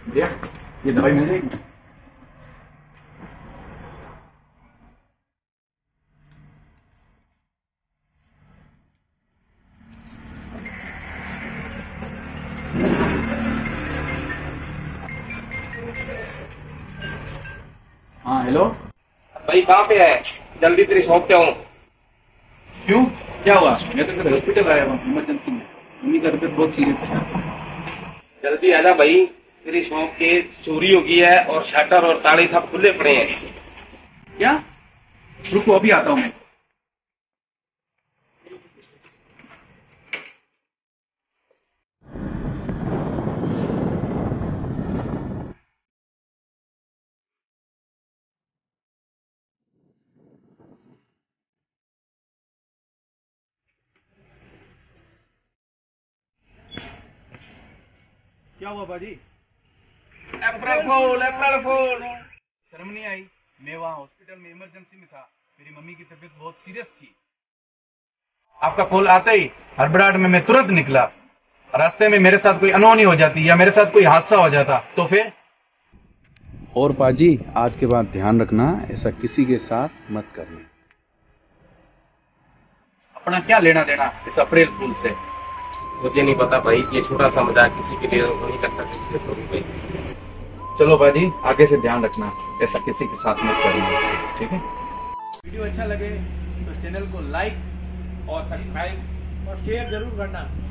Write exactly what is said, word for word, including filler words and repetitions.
भैया ये दवाई मिल जाएगी? हाँ हेलो। भाई कहाँ पे है? जल्दी तेरी शॉप पे हूँ। क्यों, क्या हुआ? मैं तो तेरे हॉस्पिटल आया हूँ इमरजेंसी में। मम्मी का तबीयत बहुत सीरियस है। जल्दी आजा भाई, तेरी शॉप के चोरी हो गई है और शटर और ताले सब खुले पड़े हैं। क्या? रुको अभी आता हूँ मैं। क्या हुआ बाजी? अप्रैल फूल, अप्रैल फूल। शर्म नहीं आई? मैं वहाँ हॉस्पिटल में इमरजेंसी में था। मेरी मम्मी की तबीयत बहुत सीरियस थी। आपका कॉल आते ही हड़बड़ाहट में मैं तुरंत निकला। रास्ते में मेरे साथ कोई अनहोनी हो जाती या मेरे साथ कोई हादसा हो जाता तो फिर? और पाजी आज के बाद ध्यान रखना, ऐसा किसी के साथ मत करना। अपना क्या लेना देना इस अप्रैल फूल से? मुझे नहीं पता भाई, ये छोटा सा मजाक किसी के लिए नहीं कर सकते, इसलिए सॉरी भाई। चलो बाजी आगे से ध्यान रखना, ऐसा किसी के साथ मत करना, ठीक है? वीडियो अच्छा लगे तो चैनल को लाइक और सब्सक्राइब और शेयर जरूर करना।